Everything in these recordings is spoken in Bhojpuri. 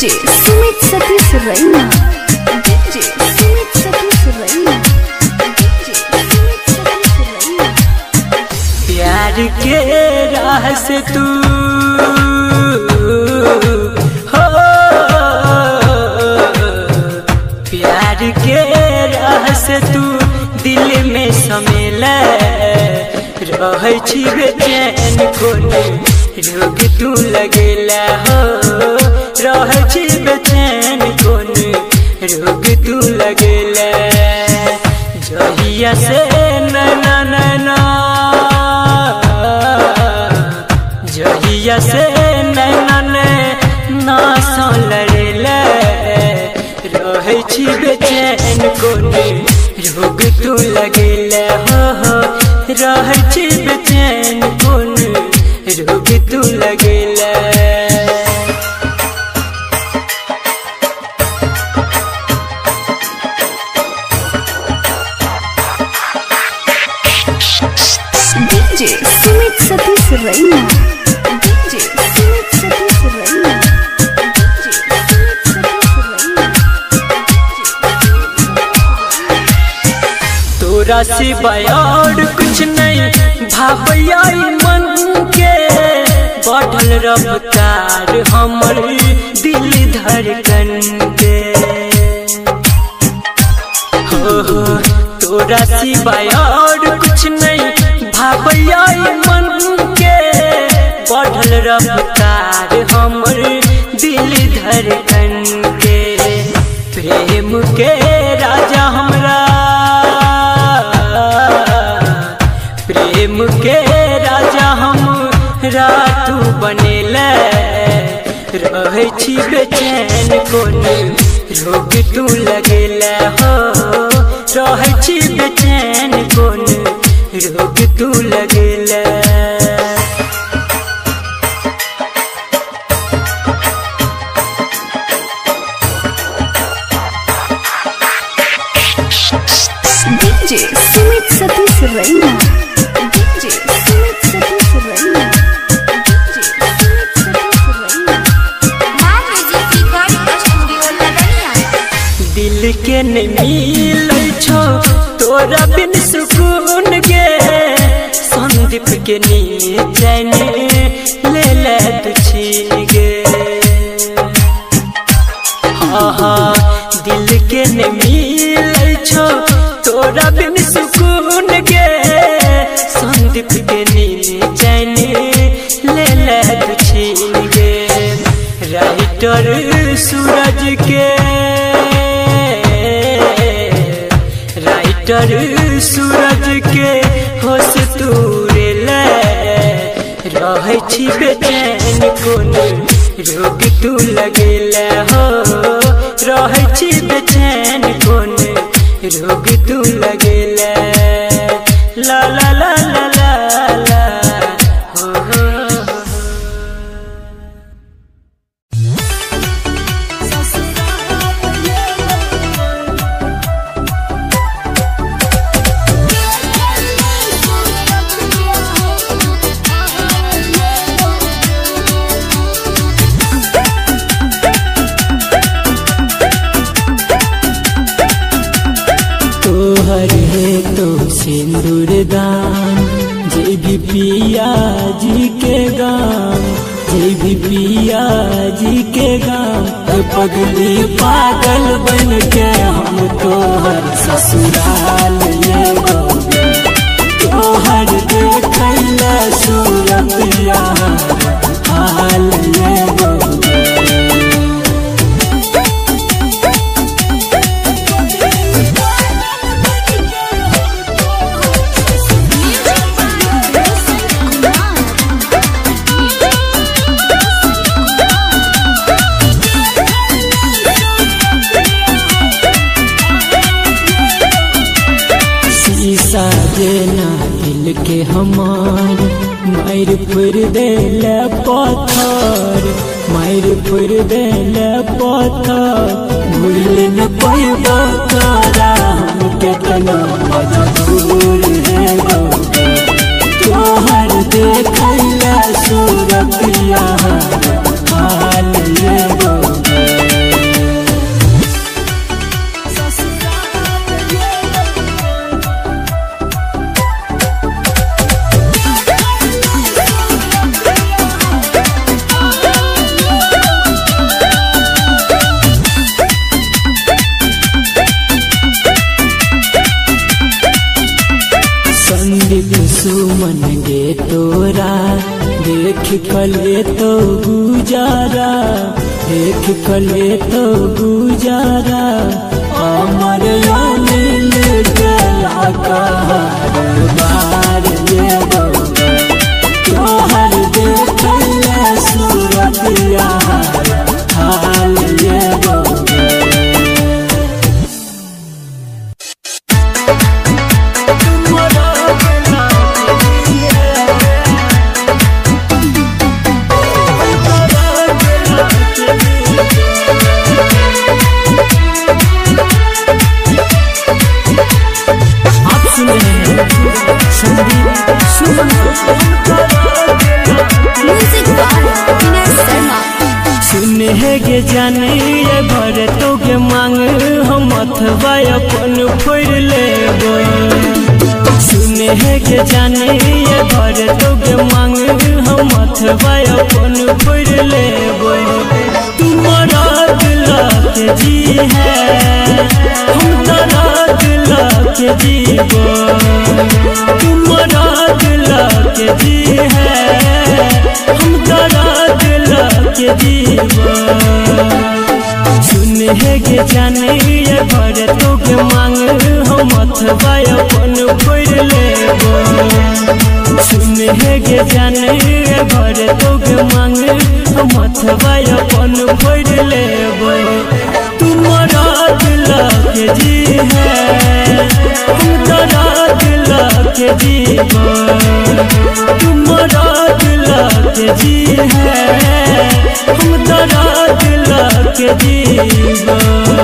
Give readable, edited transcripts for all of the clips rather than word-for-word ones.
डीजे सुमित सतीश रैना, डीजे सुमित सतीश रैना, डीजे सुमित सतीश रैना। प्यार के राह से तू हो, प्यार के राह से तू दिल में समेला रहे छी बेचैन कोने रोग तू लगेला हो, रहे छी बेचैन कोने रोग तू लगेला। जहिया से नैना नैना, जहिया से नैना नैना सो लड़ेला रहे छी बेचैन कोने रोग तू लगेला हो, रहे छी बेचैन कोने रोग तू लगेला। डीजे सुमित सतीश रैना, डीजे सुमित सतीश रैना, डीजे सुमित सतीश रैना। तोरा सिवाय और कुछ नहीं भावैया मन के, बढ़ल रफ्तार हमर दिल धड़कन के हो। तोरा सिवाय और कुछ नहीं भावैया मन के, बढ़ल रफ्तार हमर दिल धड़कन के। प्रेम के राजा हमरा, प्रेम के राजा हमरा तू बनेला रहे छी बेचैन कोने रोग तू लगेला हो, रहे छी बेचैन कोने रोग तू लगेला। डीजे सुमित सतीश रैना, डीजे सुमित सतीश रैना, डीजे सुमित सतीश रैना। दिल के नहीं मिलै छो तोरा बिन सुकून गे, संदीप के नींद चैन ले ले तू छीन गे। हाँ दिल के नहीं मिलै छो तोरा बिन सुकून गे, संदीप के नींद चैन ले ले तू छीन गे। राइटर सूरज के, राइटर सूरज के होश तूरे ले रहे छी बेचैन कोने रोग तू लगेला हो, रहे छी बेचैन कोने रोग तू लगेला। ला ला ला ला ला ला हो हो। तोहर है तो सिंदूर दान, जय भी पिया जी के गाँव, जय भी पिया जी के गाँव। पगली पागल बन के हम तोहर ससुराल ले गए, तोहर देखला सूरतिया हाल ले गए। जेना दिल के हमार मार फुर देला पत्थर, मार फुर देला पत्थर। भूल न पाइबो तोरा हम केतना मजबूर है तोहर देखला सूरतिया हाल ये मन गे तोरा देख कले तो गुजारा, देख कले तो गुजारा, अमर अनिल गला कहर बार ये तोहर देखले सूरत यार हाल ये सुने गे जाने ये भर तो के मांग हम अथवा अपन फोड़ लेबो। सुने गे जाने ये भर तो के मांग हम अथवा अपन फोड़ लेबो। तुम्हारा दिल के जी है हम तारा दिल के जीवो, तुम्हारा दिल के जी है हम तारा दिल के जीवो। सुने गे जाने ये भर तो के मांग हम अथवा अपन फोड़ लेबो। सुने गे जाने ये भर तो के मांग हम अथवा अपन फोड़ लेबो। तुम्हारा दिल के जी है हम तारा दिल के जीवो, तुम्हारा दिल के जी है हम तारा दिल के जीवो।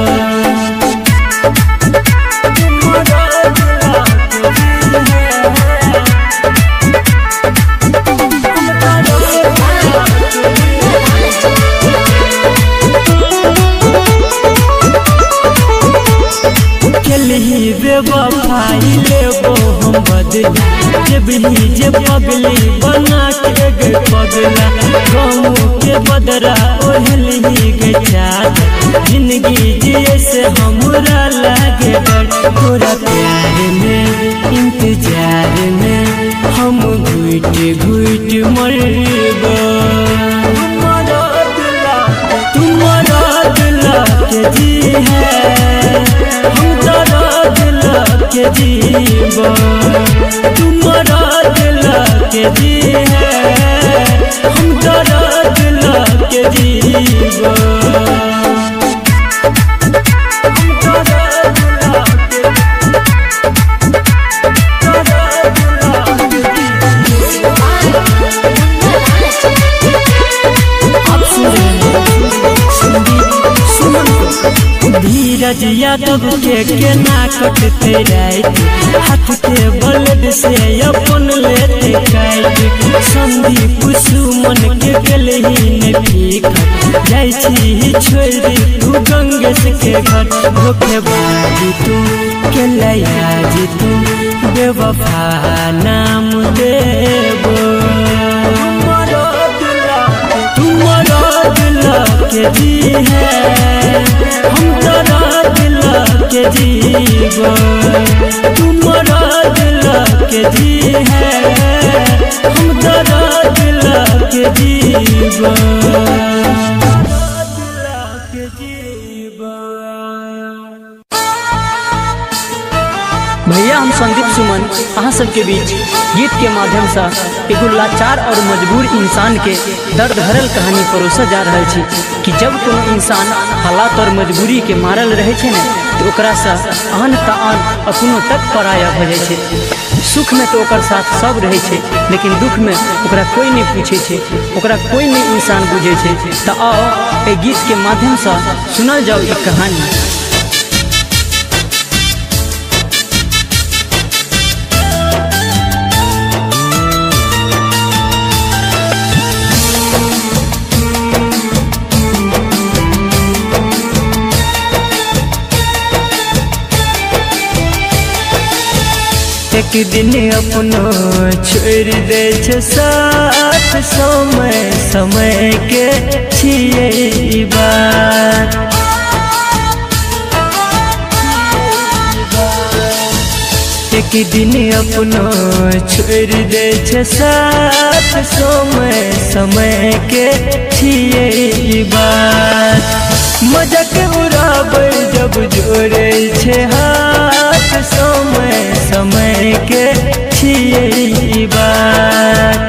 बेवफाई लेबो हम बदला, जब ही जे पगली बना के गए पगला, गाँव के बदरा ओढ़ल ही गए चार, जिंदगी जिए से हमरा लागे डर। तोरा प्यार में इंतजार में हम घुट घुट मरबो। तुम्हारा दिल के जी है हम तारा दिल के जीवो, तुम्हारा दिल के जी है हम तारा दिल के जीवो। धीरज यादव के ना कटते रात, हाथ के बलद से अपन लेते काट। संदीप सुमन के गलही ने पीक जाई छी छोड़ तू गंगेश के घर। धोखेबाजी तू के लयाज तू बेवफा नाम देबो। तुम्हारा दिल के जी है हम तारा दिल के जीवो, तुम्हारा दिल के जी है हम तारा दिल के जीवो। भैया हम संदीप सुमन अहाँ सबके बीच गीत के माध्यम से एगो लाचार और मजबूर इंसान के दर्द भरल कहानी परोसा जा रहा छी कि जब कोनो इंसान हालात और मजबूरी के मारल रहे छे ने तो ओकरा से आन तान अपनो तक पराया भ जाय छे। सुख में तो ओकर साथ सब रहे छे लेकिन दुख में ओकरा कोई नहीं पूछे छे, ओकरा कोई नहीं इंसान बुझे छे। तो आओ ए गीत के माध्यम से सुनल जाओ एक कहानी। एक दिन अपनो छोड़ दे छे साथ, समय समय के छिए बात। एक दिन अपनो छोड़ दे छे साथ समय के छिए ई बात मजाक उड़ाबै जब जोड़े छे हाथ समय के छिए ई बात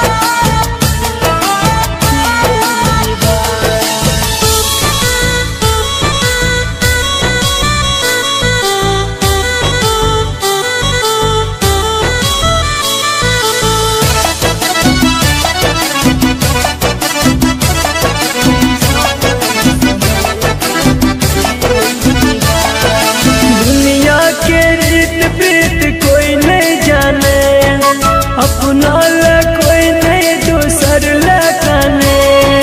अपना ला कोई नहीं दूसर ला काने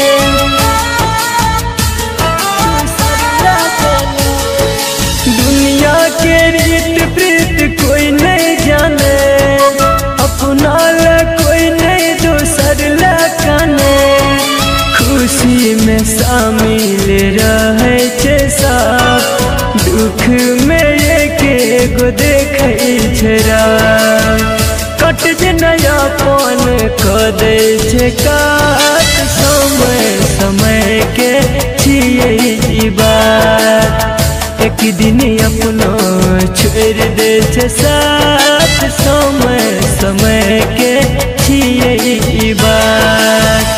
दुनिया के रीत प्रीत कोई नहीं जाने अपना ला कोई नहीं दूसर ला काने खुशी में शामिल रहे छे सब दुख में एक देखे छरा कट जे नयापन कदे छे काट समय के छिए ई बात एक दिन अपनो छोड़ दे छे साथ समय के छिए ई बात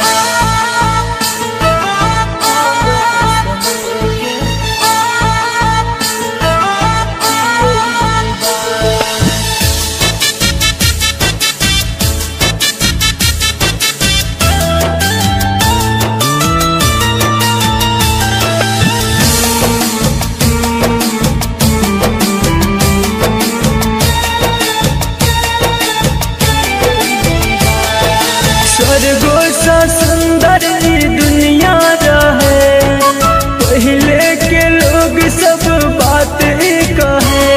स्वर्गो सा सुंदर ई दुनिया रहे पहले के लोग सब बात ही कहे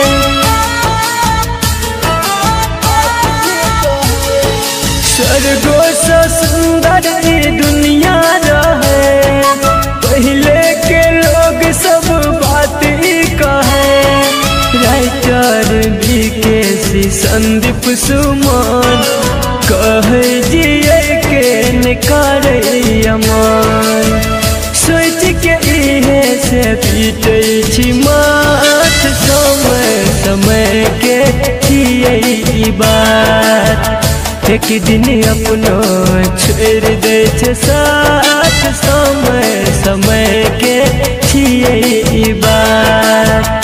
स्वर्गो सा सुंदर ई दुनिया रहे पहले के लोग सब बात ही कहे राइटर बीके संदीप सुमन कहे जिए के निकार अमन सोच के इहे से पीटे छी माथ समय के छिए ई बात एक दिन अपनो छोड़ दे छे साथ समय के छिए ई बात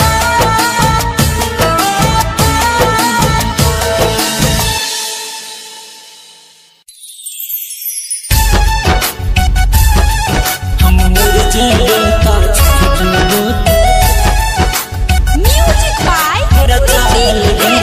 Music by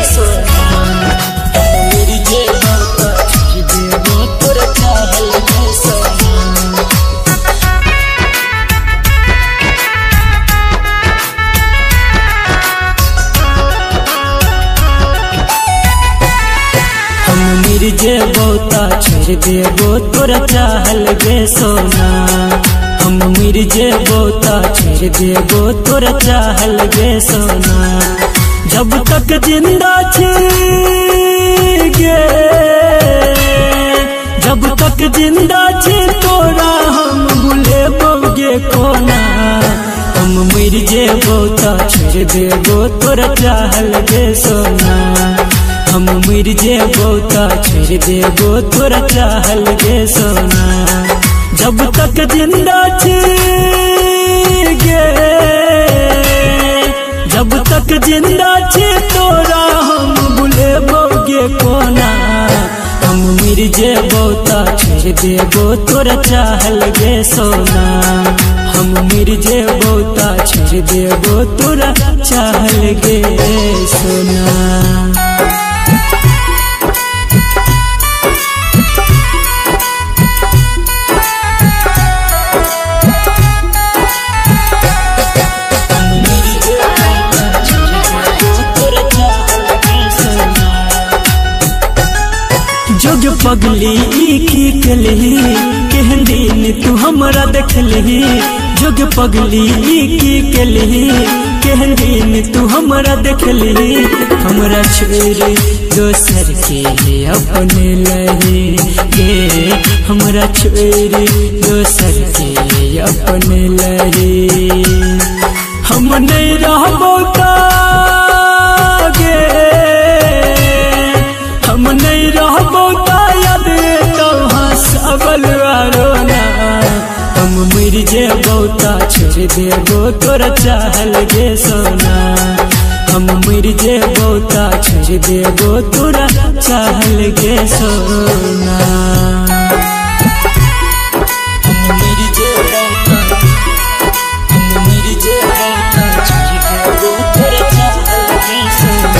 जेबो छोड़ देबो तोरा चाहल गे सोना हम मिर जेबो छोड़ देबो तोरा चाहल गे सोना जब तक जिंदा छी गे जब तक जिंदा छी तोरा हम भूलेबो गे कोना हम मिर जेबो छोड़ देबो तोरा चाहल गे सोना हम मिर जेबो छोड़ देबो तोरा चाहल गे सोना जब तक जिंदा छी गे जब तक जिंदा छी तोरा हम भूलेबो गे कोना हम मिर जेबो छोड़ देबो तोरा चाहल गे सोना हम मिर जेबो छोड़ देबो तोरा चाहल गे सोना जोग पगली की कलही केहन दिन तू हमरा देखलही जोग पगली की केली केहन दिन तू हमरा देखली हमरा छोड़ दोसर के अपने लही गे हमरा छोड़ दोसर के अपने लही हम नहीं रहबो गे हम नहीं रहबो याद तो हंसबल रोना हम मर जेबो छोड़ देबो तोरा चाहल गे सोना हम मर जेबो छोड़ देबो तोरा चाहल गे सोना हम मर जेबो छोड़ देबो तोरा चाहल गे सोना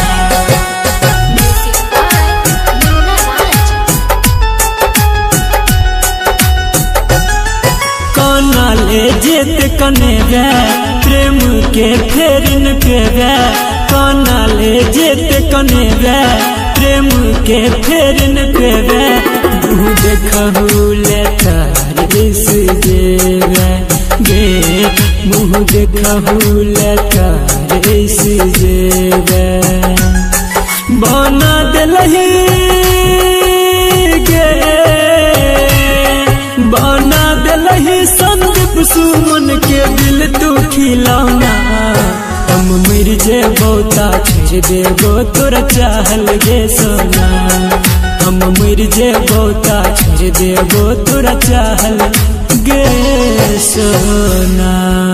ले जेत कने वे प्रेम के फेरन पे वे काना ले जेत कने वे प्रेम के फेरन पे वे तू देखहु ले तार इस जेवे गे मुँह देखहु ले तार इस जेवे बना दिलही गे बना दिलही सुमन के दिल तू खिलौना हम मर जेबो छोड़ देबो तोरा चाहल गे सोना हम मर जेबो छोड़ देबो तोरा चाहल गे सोना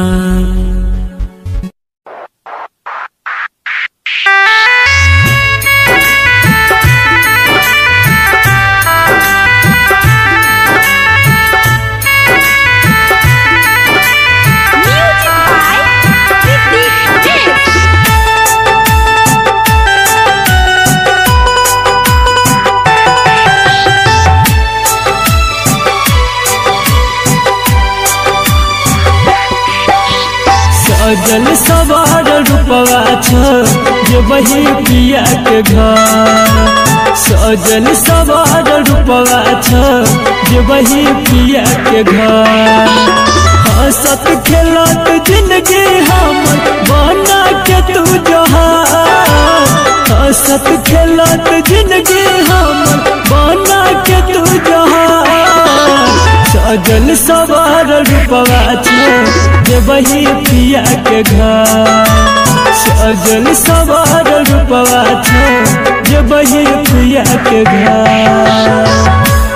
सजल सवार रूपवा छो जे वही पिया के घर सजल सवार रूपवा छो जे वही पिया के घर हंसत खेलत जिंदगी हमर बना के तू जोहार हंसत खेलत जिंदगी हमर बना के तू जोहार सजल सवार रूपवा छो जे वही पिया के घर सजल सवार रूपवा छो जे वही पिया के घर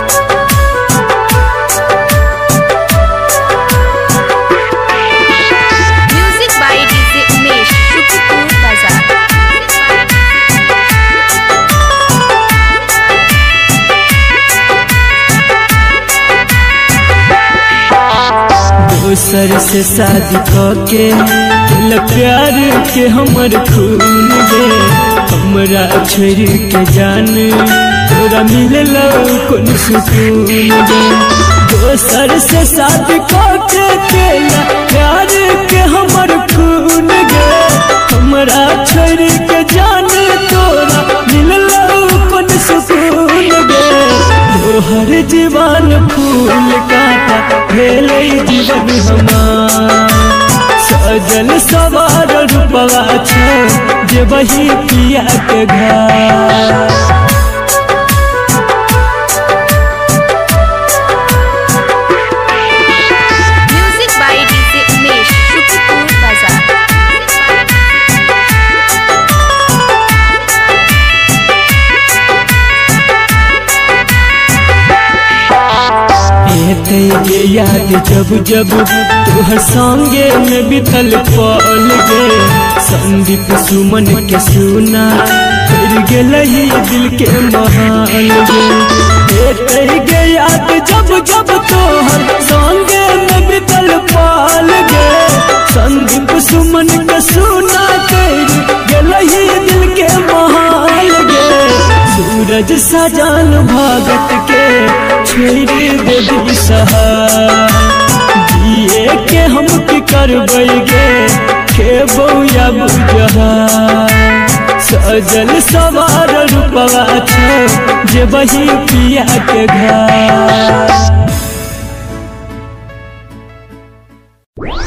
दोसर से शादी के दिल प्यार के हमर खून गे हमरा छोड़ के जान तोरा मिललो कौन सुकून गे दोसर से शादी के दिल प्यार के हमर खून गे हमरा छोड़ के जान तोरा मिललो कौन सुकून गे तोहर जीवन फूल काटा भेलै जीवन हमार सजल सवार रूपवा छो जे वही पिया के घर ये याद जब जब तोहर संगे में बितल पल गे संदीप सुमन के सुना फिर गेलही दिल के महाल गे गे याद जब जब तोहर संगे में बितल पल गे संदीप सुमन के सुना फिर गेलही दिल के महाल गे सूरज सजान भगत के छोड़ दे दी सहार जिए के हम की करबै गे खेबौ या बुझहार सजल सवार रूपवा छो जे वही पिया के घर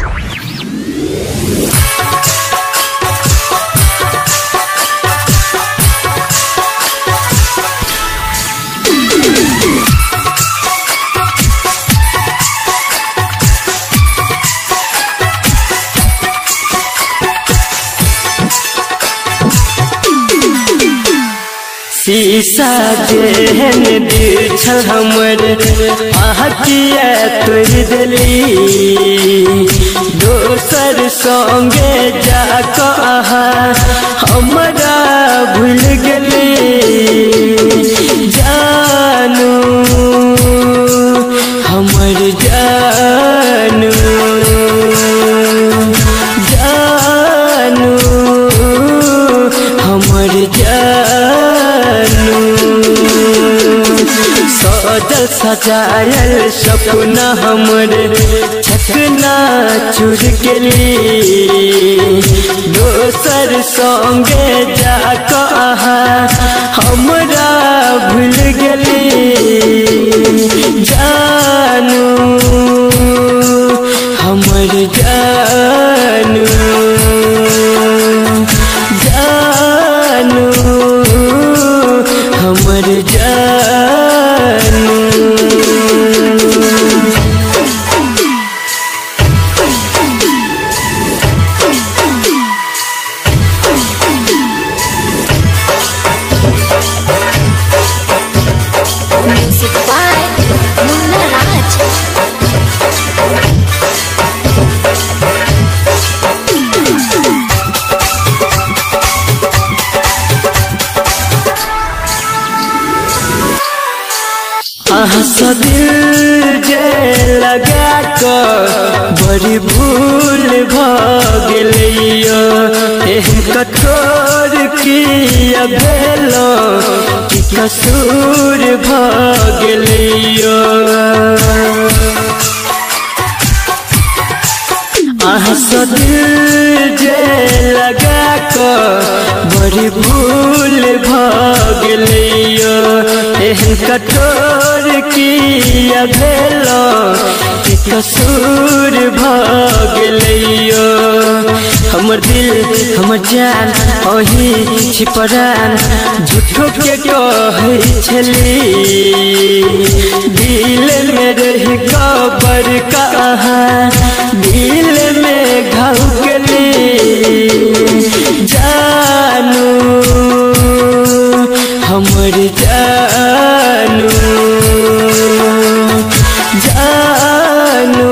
शीशा जेहन दिल छल हमर आँखिया तोड़ देली दोसर संगे जाकऽ हमरा भूल गेली जानू हमर जानू जानू हमर जानू सजल सजायल सपना हमर चकना चूर गेली दोसर संगे जाकऽ हमरा भूल गेली जानू हमर जानू जानू हमर जानू Music by Munna Raj. आहा दिल जे लगा कर बड़ी भूल भगलियो एहन कठोर किया भेलो कि कसूर भगलियो आहा दिल जे लगा कर बड़ी भूल भगलियो एहन कठोर किया भेलो कि कसूर भगलियो हमर दिल हमर जान अही छिपरान झूठो के कहै छली दिल में रही कबर कहाँ दिल में घाव गेली जानू हमर जानू जानू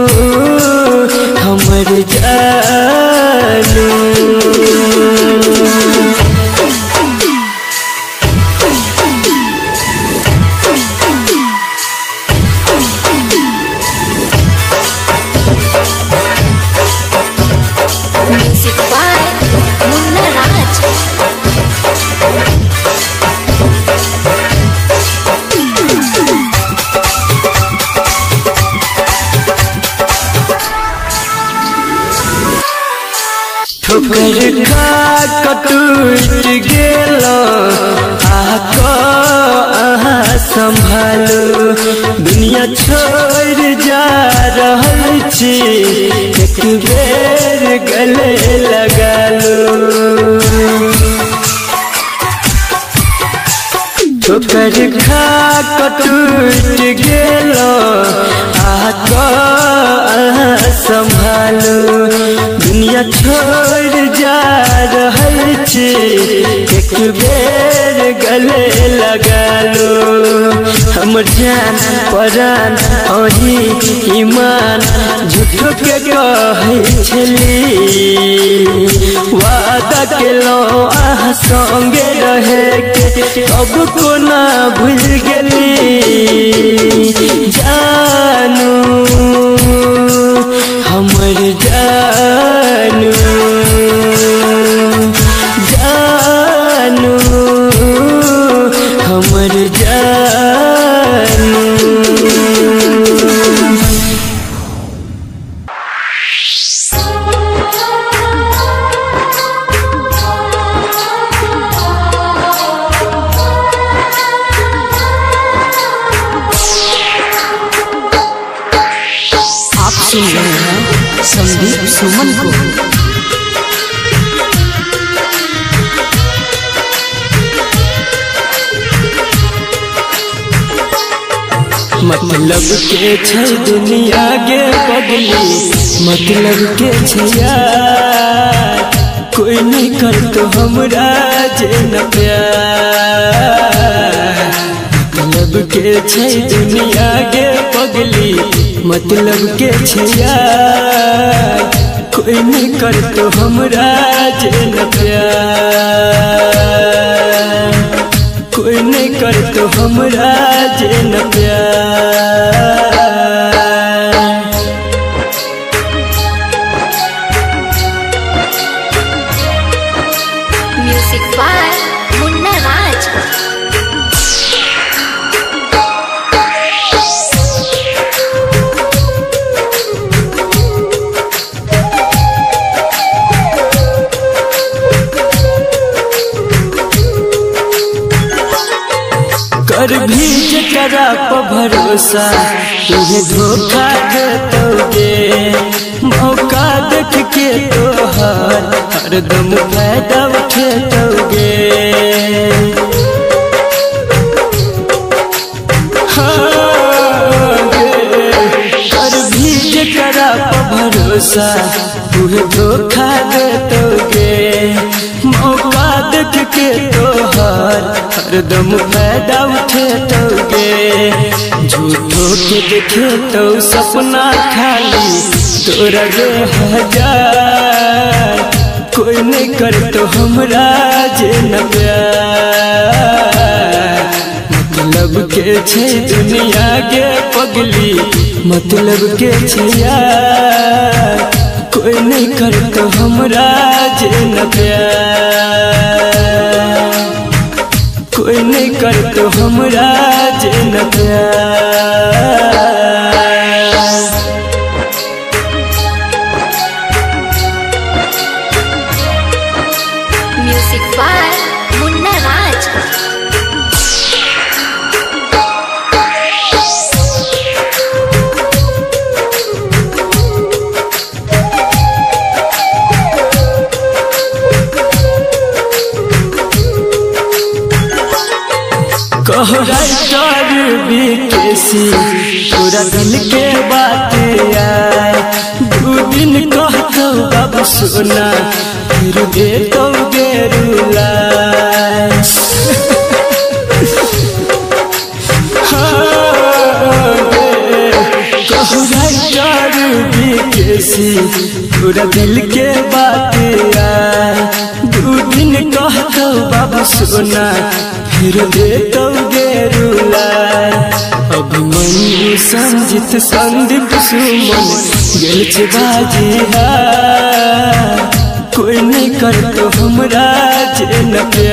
हमर जानू Music by Munna Raj. ठोकर खा टूट गेलो आको अहाँ संभालो दुनिया छोड़ जा रहल छी एक बेर गले लगा लो ठोकर खा टूट गेलो आको अहाँ संभालो दुनिया छोड़ जा रहल छी एक बेर गले लगा लो हमर जान परान अही ईमान झूठो के कहै छली वादा केलो आहा संगे रहे के अब कोना भूल गेली जानू हमर जानू जानू हमर जानू आप सुन रहे हैं संदीप सुमन को। मतलब के छै दुनिया के बदली मतलब के छै यार कोई नहीं कर तो हमरा जे न प्यार। मतलब के छै दुनिया के पगली, मतलब के छै यार। कोई नहीं कर तो हमरा जे न प्यार। कोई नहीं कर तो हमरा जे न प्यार। Music by Munna Raj. कर भी जकरा पर भरोसा तुहे धोखा देतोगे। मौका देख के तोहर हरदम फायदा उठेतोगे। कर भी जकरा पर भरोसा तुहे धोखा देतोगे। मौका देख के तोहर हरदम फायदा उठेतोगे। झूठो के देखे तो सपना खाली तोरा जे हजार। कोई नहीं कर तो हमरा जे न प्यार। मतलब के छै दुनिया के पगली, मतलब के छै यार। कोई नहीं कर तो हमरा जे न प्यार। कोई नहीं कर तो हमरा जे न प्यार। Music by Munna Raj. कहराइटर बीकेसी पूरा दिल के बात आए। 2 दिन कहतो बाबू सोना फिर दे तो गेरुला। कहराइटर बीकेसी पूरा दिल के बात आए। 2 दिन कहतो बाबू सोना फिर दे तो गेरुला। अभिमन्यु संजित संदीप सुमन गेल छे बाजी हार। कोई नहीं कर तो हमरा जे न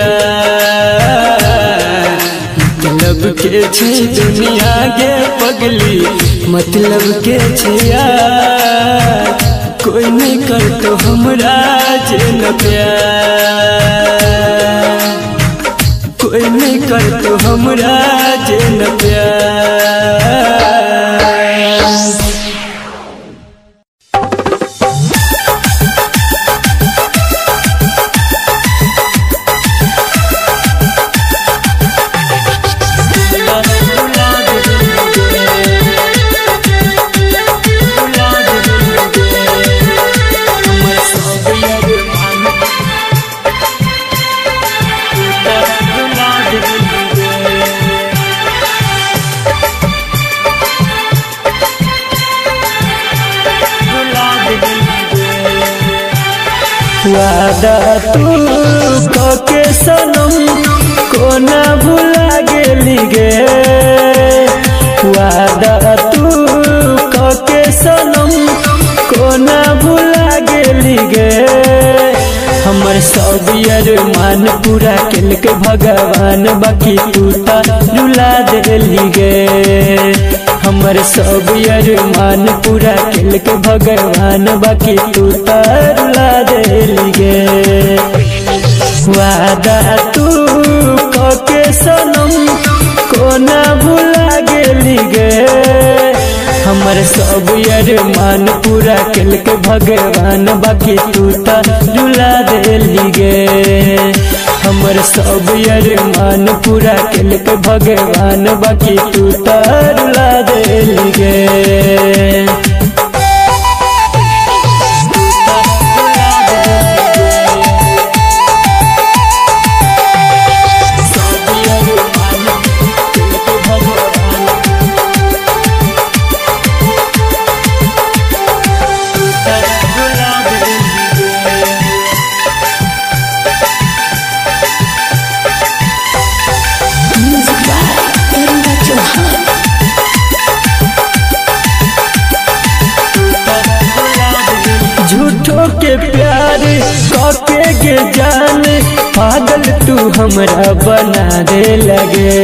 प्यार। मतलब के छै दुनिया के पगली, मतलब के छै यार। कोई नहीं कर तो हमरा जे न प्यार। कोई नहीं कर तो हमरा जे न प्यार। वादा तू के सनम को ना भुला गेली गे। वादा तू के सनम को ना भुला गेली गे। हमर सब अरमान पूरा केल के भगवान, बाकी तू ता रुला देली गे। हमर सब अरमान पूरा केल के भगवान, बाकी तू ता रुला देली गे। वादा तू के सनम को ना भुला गेली गे। हमर सब अरमान पूरा केल के भगवान, बाकी तू ता रुला देली गे। हमर सब अरमान पूरा केल के भगवान, बाकी तू ता रुला देली गे। गे जान पागल तू हमरा बना दे लगे।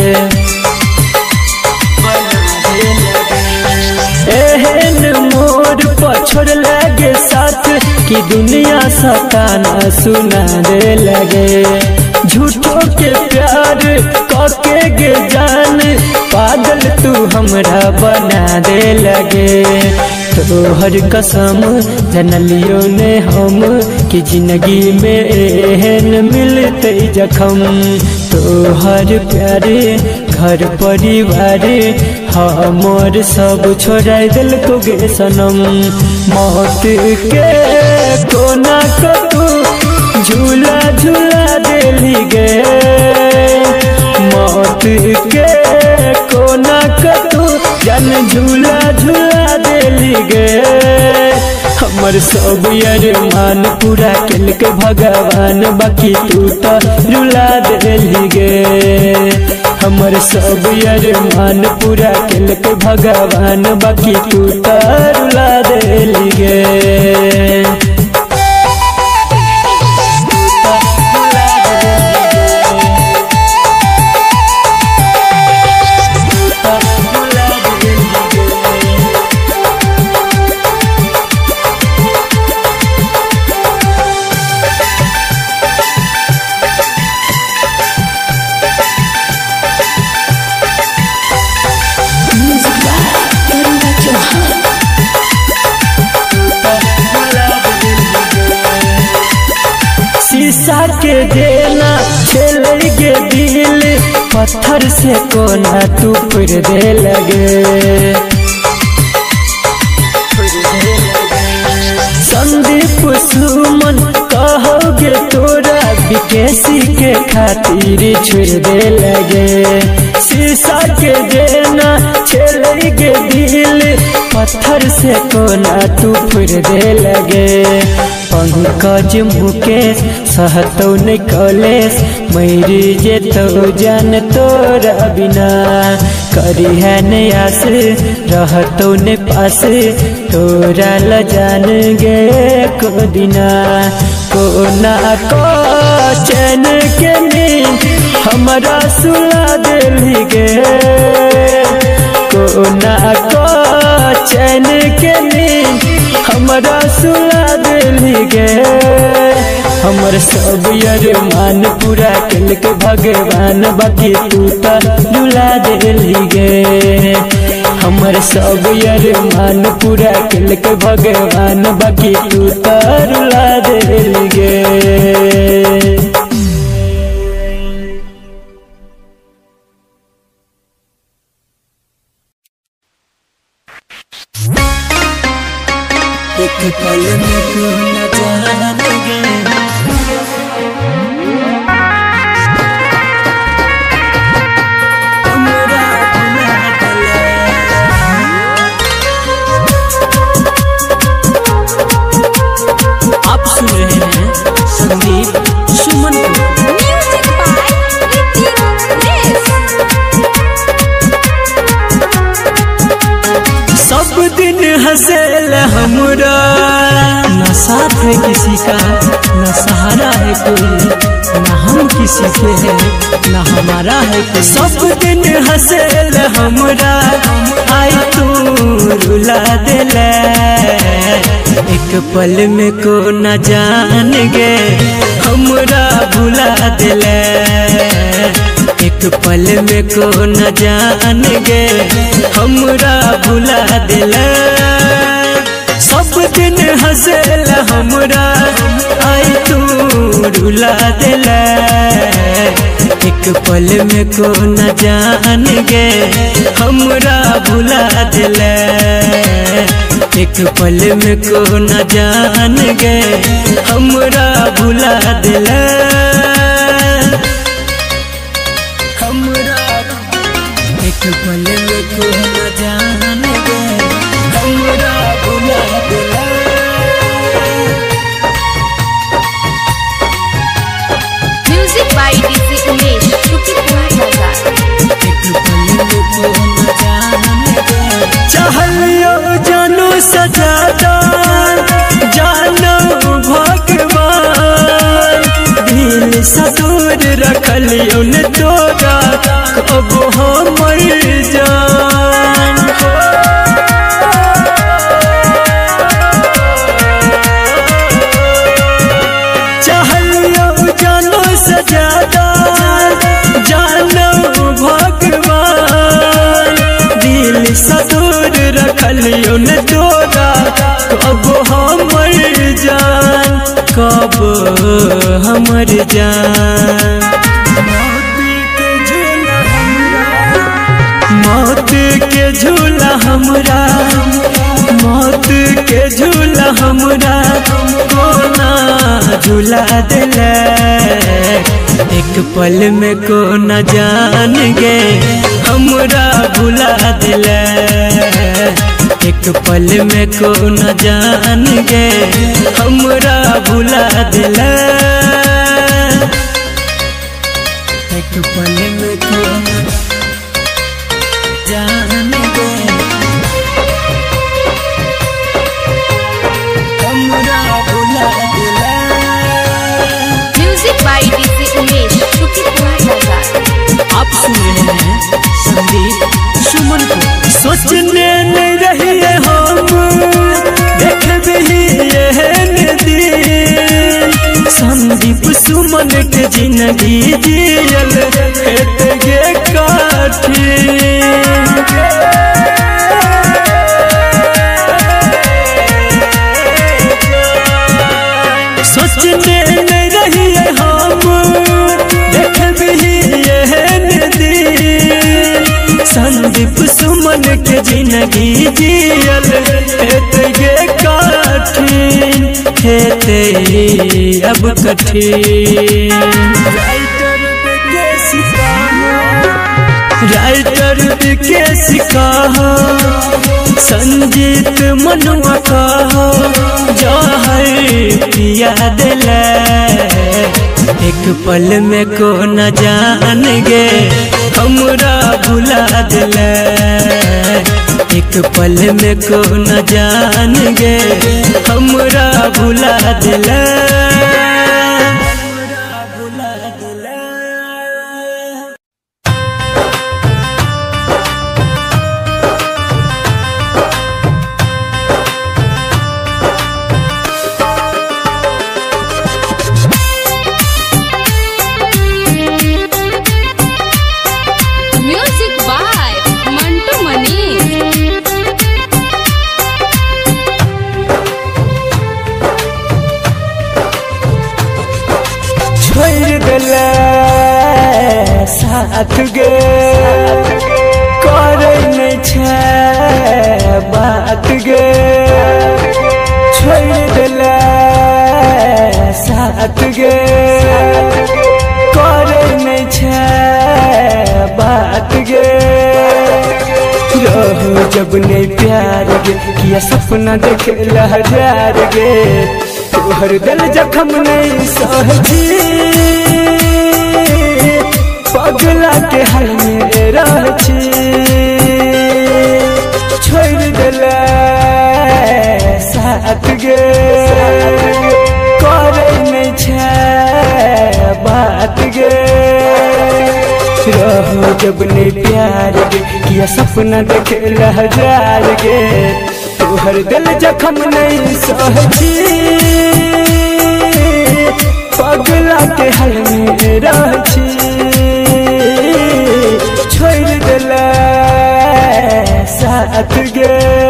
एहन मोर पछोड़ लगे साथ कि दुनिया सताना सुना दे लगे। झूठों के प्यार कके गे जान पागल तू हमरा बना दे लगे। तोहर कसम जनलियो ने हम कि जिंदगी में एहन मिलते जखम। तोहर प्यारे घर परिवार हमर सब छोड़ा दिल को गे सनम। मौत के कोना को तू झूला झूला दिली गे। मौत के कोना को तू जन झूला झूला दिली गे। हमर सब अरमान पूरा केल के भगवान बाकी तू तो रुला दिली गे। हमर सब अरमान पूरा केल के भगवान बाकी तू तो रुला दिली गे। शीशा के देना खेल गे दिल पत्थर से कोना तू फिर दे लगे। संदीप सुमन कहोगे तोरा विकेसी के खातिर छोड़ दे लगे। शीशा के देना खेल गे दिल पत्थर से कोना तू फिर दे लगे। पंकज मुकेश सहतो न कलेश मरी जे तो जान तोरा बिना। करी है नयास रहतो न पास तोरा ल जान गे को दिना। कोना को चैन के नींद हमरा सुला दिली गे। कोना को चैन के नींद हमरा सुला दिली गे। हमर सब अरमान पूरा केल के भगवान बाकी तू तो रुला दिली गे। हमर सब अरमान पूरा केल के भगवान बाकी तू तो रुला दिली गे। एक पल में तू न जानेंगे हमरा भुला गले। आप सुन रहे हैं संदीप सुमन म्यूजिक बाय ऋतिक रेस। सब दिन हंसेल हमरा न साथ है किसी का न सहारा है कोई। न हम किसी के हैं न हमारा है कोई। सब दिन हंसेल हमरा आई तू रुला दिले। एक पल में को न जान गे हमरा भुला दिले। एक पल में को न जान गे हमरा भुला दिले। सब दिन हंसेल हमरा आई तू रुला दिले। एक पल में को न जान गे हमरा भुला दिले। एक पल में को न जान गे हमरा भुला दिले। हमरा एक पल में को न जान गे हमरा भुला दिले। म्यूजिक बाय डीजे उमेश शुक्रिया बाजार। एक पल में को न जान गे चाहलियो जानू सजादा जानो भगवान। रखलियो न तोरा कब हमर जान चाहलियो जानो से ज्यादा जानो भगवान दिल से दूर रखलियो न तोरा कब हमर जान कब हमर जान मौत के झूला हमरा मौत के झूला हमरा कोना झूला दिले एक पल में को न जान गे हमरा भुला दिले एक पल में को न जान गे हमरा भुला दिले एक पल में को जान गे हमरा भुला दिले। म्यूजिक बाय डीजे उमेश शुक्रिया बाजार। आप सुन रहे हैं संदीप सुमन को। सोचने नहीं रहिए हम देख भी ये दिन संदीप सुमन के जिंदगी जियल गे काठी सोचने नहीं रहिए हम देख भी ये दिन संदीप सुमन के जिंदगी जियल गे काठिन हेते अब कठिन राइटर के सिखाहा संजीत मनुआ कहा जहर पिया दिले एक पल में को न जान गे हमरा भुला दिले एक पल में को न जान गे हमरा भुला दिले। Music by Mantu Manish. छोड़ दिले साथ गे करे नहीं छे बात गे छोड़ दिले साथ गे करे नहीं छे बात गे रहो जब नहीं प्यार गे किया सपना देखे हजार गे तोहर दिल जखम नहीं सहजी पगला के हल में रहछी छोड़ दिले साथ गे करे नहीं छे बात गे रहो जब नहीं प्यार गे किया सपना देखे हजार गे तोहर दिल जखम नहीं सहजी पगला के हल में रहछी छोड़ दिले साथ गे।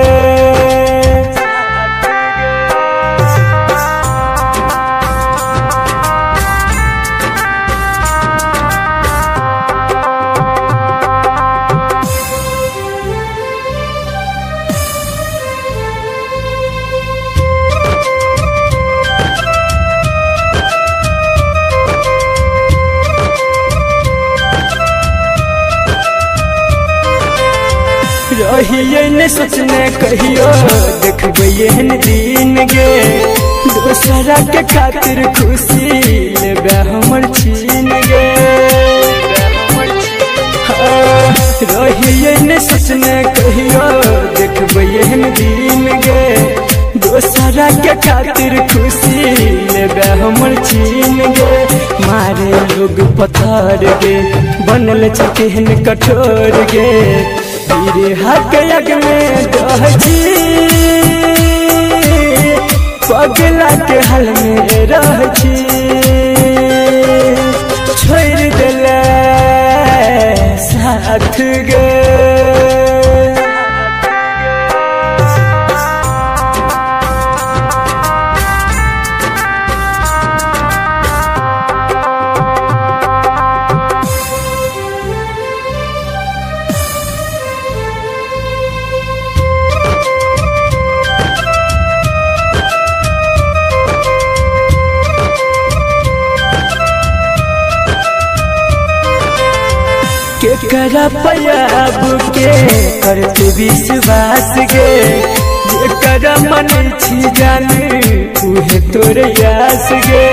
रहिए न सोचने कहियो देखबे एहन दिन गे दोसरा के खातिर खुशी लेबे हमर छीन गे रहिए न सोचने कहियो देखबे एहन दिन गे दोसरा के खातिर खुशी लेबे हमर छीन गे मारे लोग पथर गे बनल चिकेन कठोर गे वीर हक यग में दहजी पगला के हल में रहजी छोड़ दिले साथ गे करा पयाब के करते विश्वास गे करा मन छी जाने उहे तोरे यास गे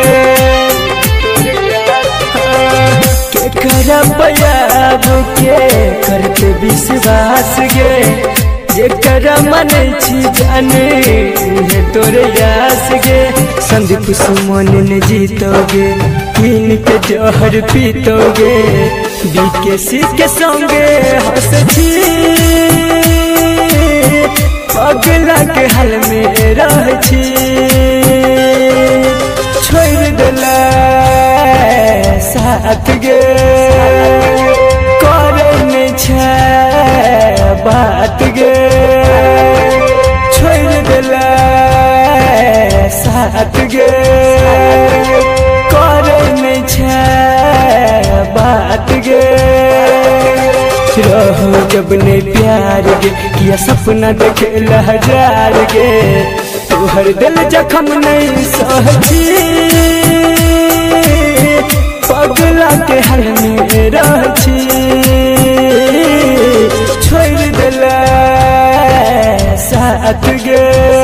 के करा पयाब के करते विश्वास गे करा मन छी जाने उहे तोरे यास गे संदीप सुमन ने जीतोगे पीन के जहर पीतोगे बीकेसी के संगे हंसछी पगला के हल में रहछी छोड़ दिला साथ गे करे नहीं छे बात गे छोड़ दिला साथ गे करे नहीं छे बात गे रहो जब ने प्यार गे किया सपना देखे हजार गे तोहर दिल जखम नहीं सहजी पगला के हल में रहछी छोड़ दिला साथ गे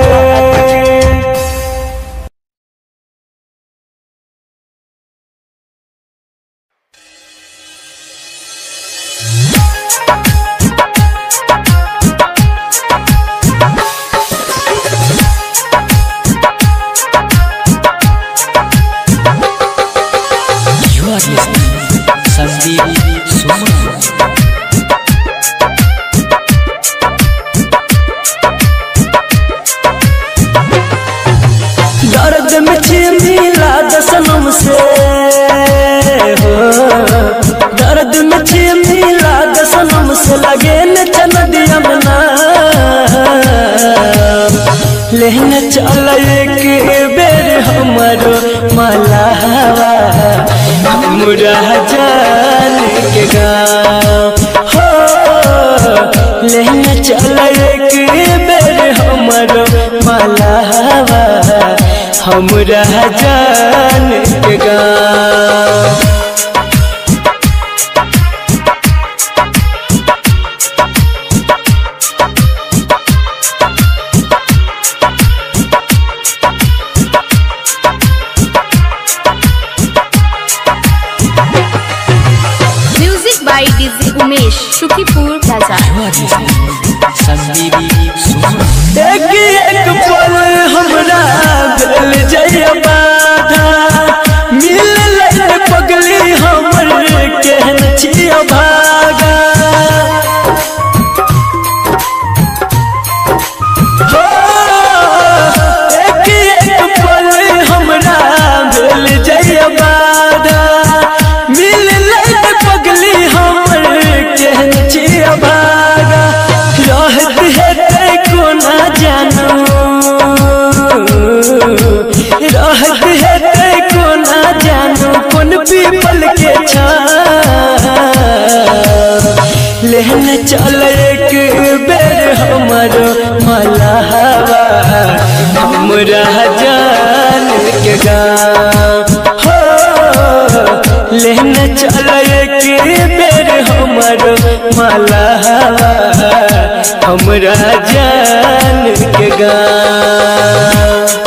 दर्द में मिला दसनम से हो दर्द में मिला दसनम से लगे न चल दिया मना लेने चल एक बेर हमारो मलावा हमरा जान के गाँव हो लेने चल एक बेर हमारो मलावा हमरा जान के गाँव डीजे उमेश सुखीपुर बाजार एक पल हमरा दिल जय बाधा मिल पगली हमर केहन छिया भागा एक पल हमरा दिल जय बाधा मिल पगली हमर केहन छिया भागा रहत है को ना जानो रहत है को ना जानो कौन पीपल के छा लेने चल एक बेर हमारो मलावा हमरा जान के गाँव हो लेने चल एक बेर हमारो मलावा हमरा जान के गाँव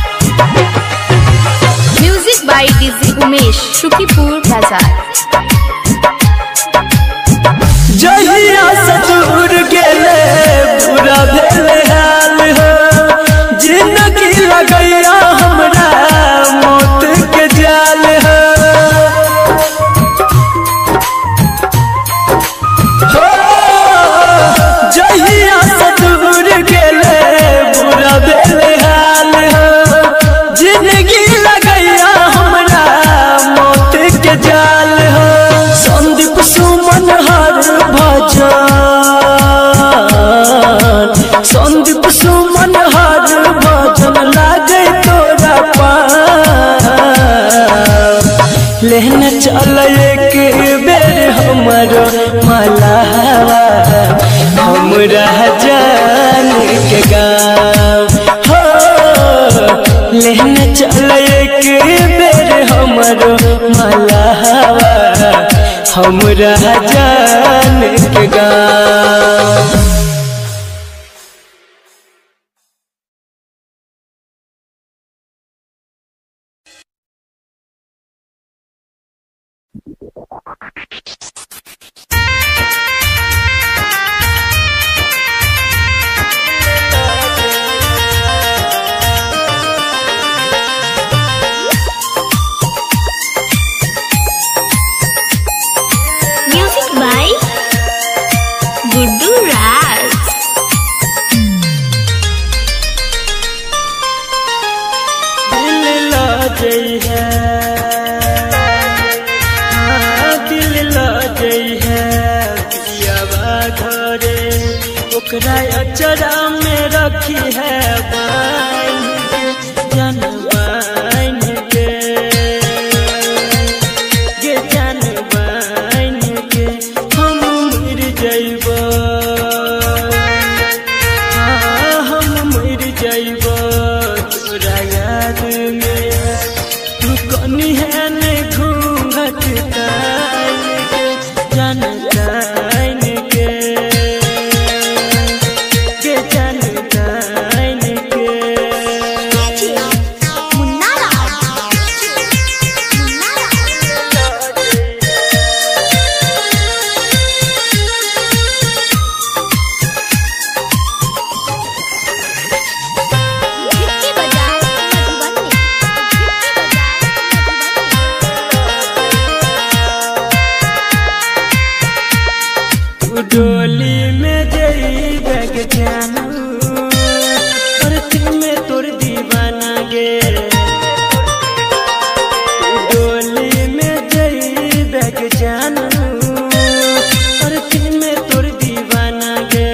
music by DJ Umesh Sukhipur Bazar. हमरा जान के गाँव। Music by Guddu Raj. दिल लाजई है, हाँ दिल लाजई है, पियावा घरे ओकरा अचरा में रखी है बाइन जनबाइन के, गे जनबाइन के हम मर जइबो, हाँ हम मर जइबो तोरा याद में, तू कनी है ने घूंघट तान के जनताइन के, गे जनताइन के। Munna Raj. Munna Raj. गिट्टी बजाए मधुबन में। तू डोली में जइबे के जानू, धरती में तोर दीवाना गे, तू डोली में जइबे के जानू, धरती में तोर दीवाना गे,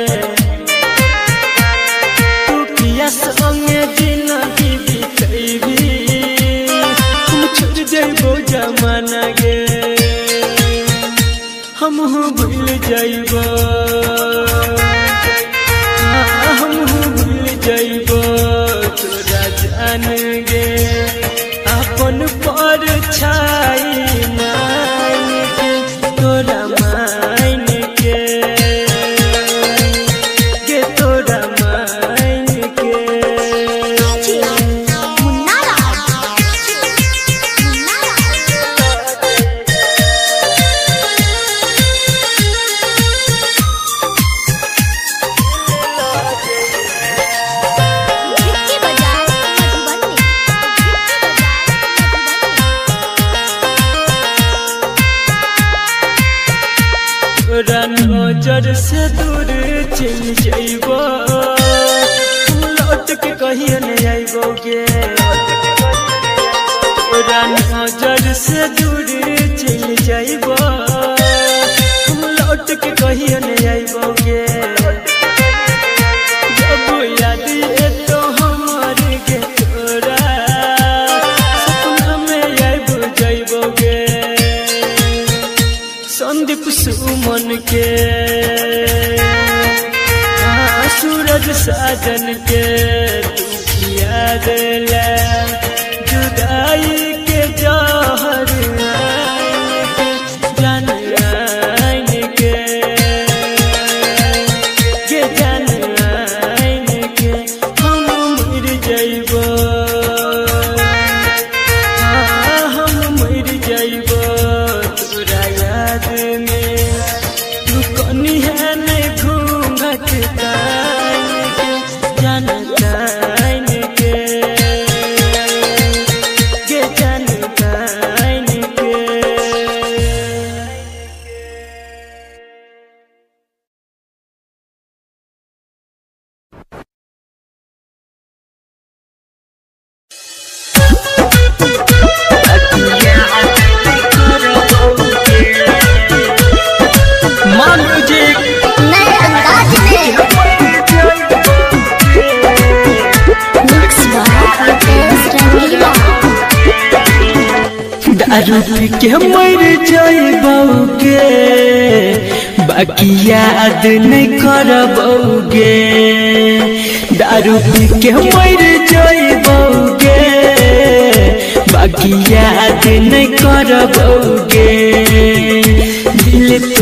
तू किया संगे जिंदगी बितैबी, हम छोड़ जइबो जमाना गे, हम भूल जइबो, हाँ हम भूल जइबो तोरा जान गे, अपन पर छाई माइन के, तोरा माइन के, गे तोरा माइन के। Munna Raj. Munna Raj. गिट्टी बजाए मधुबन में। तोरा नजर से दूर चल जइबो, हम लौट के कहियो नहीं आइबोगे, तोरा नजर से दूर चल जइबो, हम लौट के कहियो नहीं आइबोगे, जब याद ये तो हमार के तोरा सपना में आइब जइबोगे, संदीप सुमन के, हाँ सूरज साजन के, तू याद ले जुदाई के जहर आइन के, जान आइन के, गे जान आइन के, हम मर जइबो, हाँ हम मर जइबो तोरा याद में, तू कनी है ने घूंघट तान के, जनताइन के, गे जनताइन के। माँ म्यूजिक नए अंदाज में मिक्स बाय तेज रंगीला। दारू पी के मर जइबोगे, बाकी याद नहीं करबोगे, दारू पी के मर जइबोगे, बाकी याद नहीं करबोगे,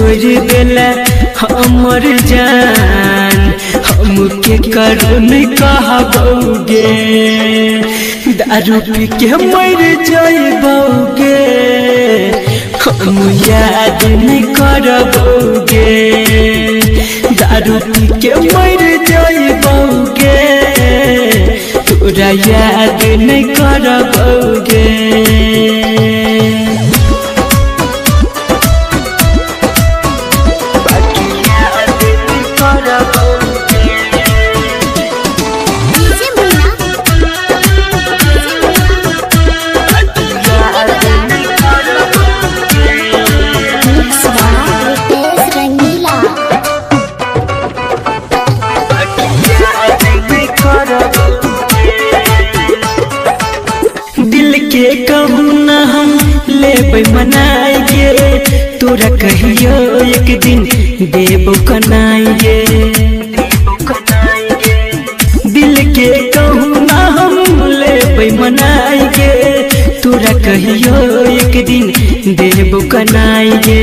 छोड़ देला हमर जान, हमके करुण कहबोगे, दारू पी के मर जाइबोगे, हम याद नहीं करबोगे, दारू पी के मर जाइबोगे, तोरा याद नहीं करबोगे। कहूँ न हम लेबै मनाएंगे, तोरा कहियो एक दिन देबो कनाएंगे, दिल के कहूँ न हम लेबै मनाएंगे, तोरा कहियो एक दिन देबो कनाएंगे,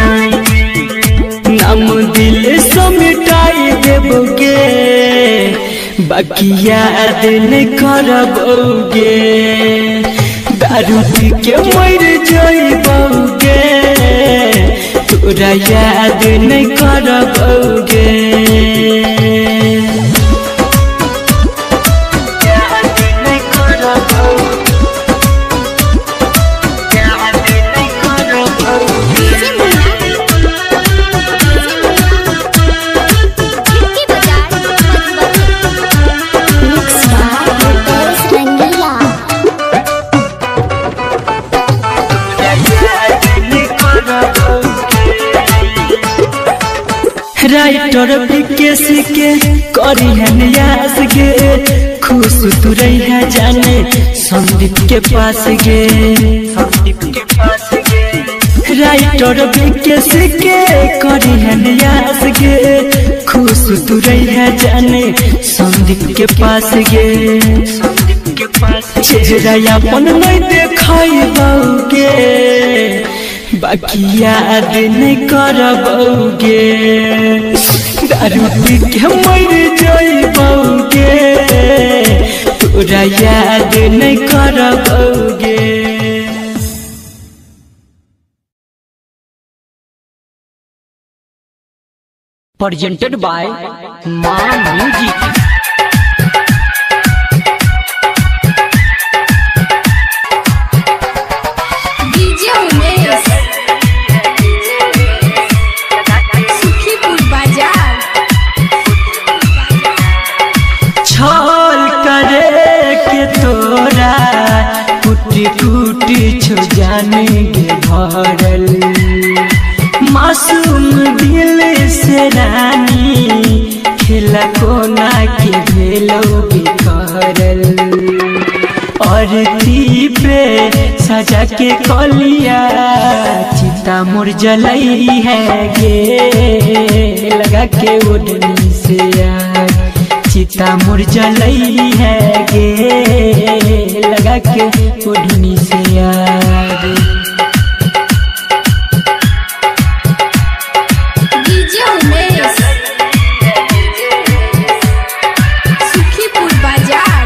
नाम दिल से मिटाई देबोगे, बाकी याद नहीं करबोगे, दारू पी के मर जाइबोगे, तोरा याद नहीं करबोगे। राइटर विकेश के करी है नियास गे, खुश तू रही है जाने संदीप के पास गे, राइटर विकेश के करी है नियास गे, खुश तू रही है जाने संदीप के पास गे, चेहरा अपन नहीं देखाइबोगे, बाकी याद नहीं करबोगे, दारू पी के मर जाइबोगे, तोरा याद नहीं करबोगे। Presented by Maa music. छो जाने के भरल मासूम दिल से रानी, खेला कोना के भेलो बिखरल, और पे सजा के कलिया चिता मोर जलई है गे, लगा के ओढ़नी से यार चिता मोर जलई है गे, लगा के ओढ़नी से यार। सुखीपुर बाजार।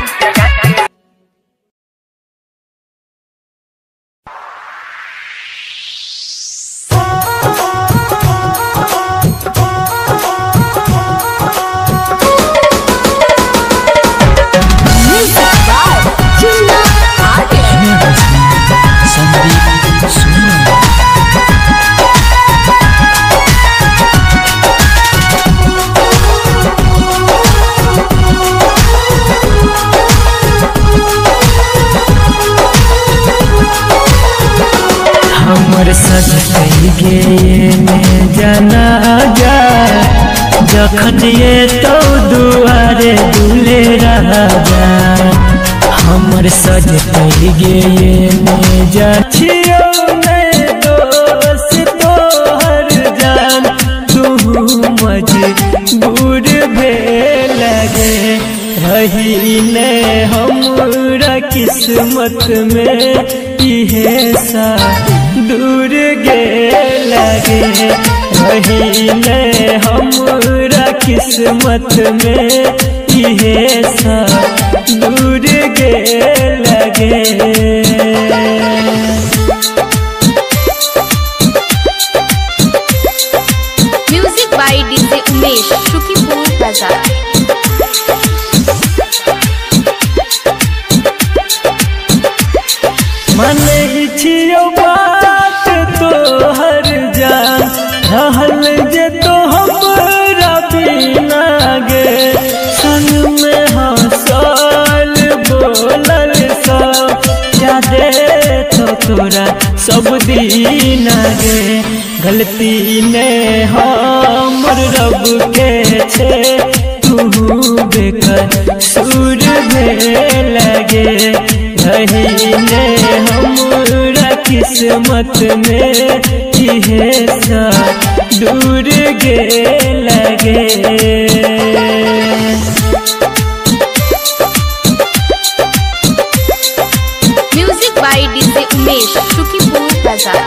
हमर सज गे जाना जा, जखन ये तो दुआरे दुले राजा, हमर सज गे जा छियो दोस्त तोहर जान, तू मजबूर भेल लगे रही ने हमरा किस्मत में, इहे सा दूर गे लगे रही ने हमरा किस्मत में इहे सा दूर गे लगे। Music by DJ Umesh Sukhipur Bazar. मने छियो बात तो हर जान रहल जे तो हमरा बिना गे संग में हंसल बोलल सब यादे तो तोरा सब दिन गे गलती ने हमर रब के छे तू बेकर सुर भे लगे रही ने हमरा किस्मत में इहे सा दूर गे लगे। Music by DJ Umesh Sukhipur Bazar.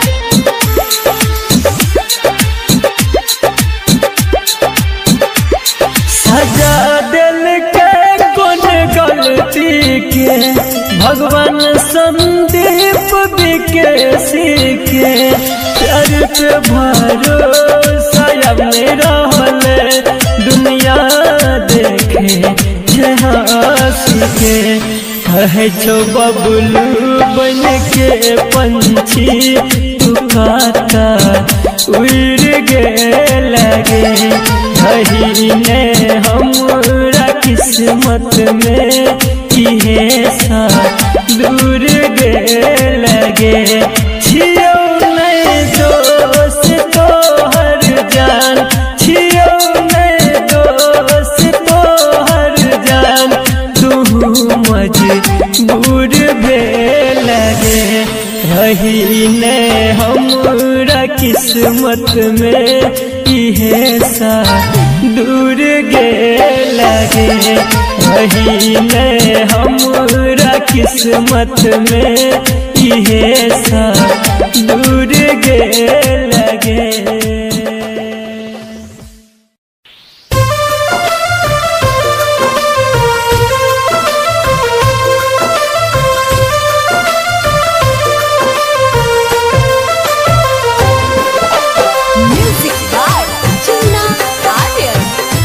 सजा दिल के कौन गलती के भगवान संदीप बिके सीखे प्यार पे भरोसा अब नहीं रहल दुनिया देखे हंसी के कहे छो बबलू बन के पंछी तू काता उड़ गे लगे रही ने हमरा किस्मत में इहे सा दूर गे लगे छियो नहीं दोस्त तो हर जान छियो नहीं दोस्त तो हर जान तू मजबूर भे लगे रही ने हमरा किस्मत में इहे सा दूर गे लगे रही ने हमरा किस्मत में इहे सा दूर गे लगे। Music by Chunna Aryan.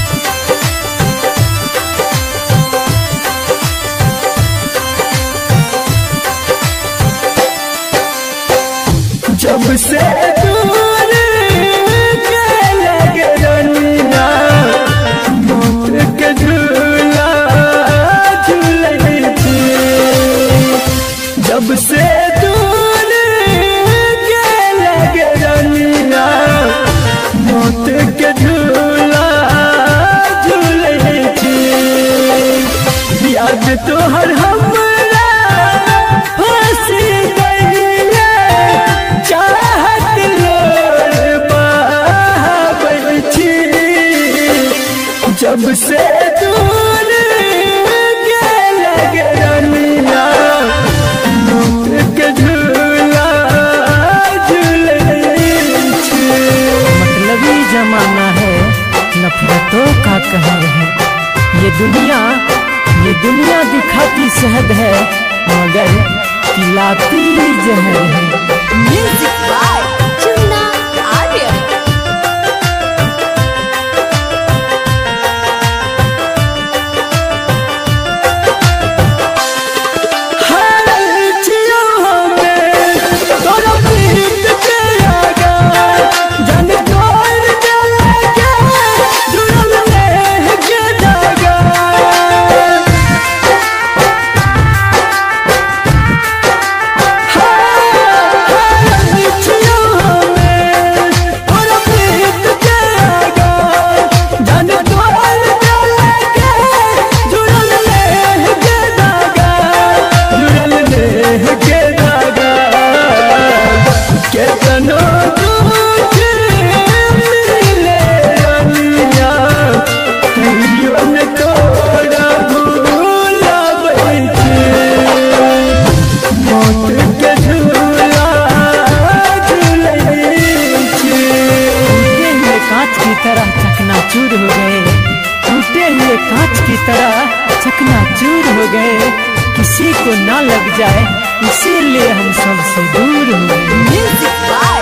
जब से दूर के लगे रनिया मौत के झूला झूले थी जब से दूर के लगे रनिया मौत के झूला झूले थी याद तो हर हमरा हंसी गईले चाहत लोर बहाबै छी जब से दूर के लगे रनिया मौत के झूला झूले छी। मतलबी जमाना है नफरतों का कहर है ये दुनिया दिखाती शहद है मगर पिलाती जहर है। Music by Chunna Aryan. छियो तरह चकनाचूर हो गए, टूटे हुए कांच की तरह चकनाचूर हो गए। किसी को ना लग जाए इसीलिए हम सबसे दूर हो गए। Music by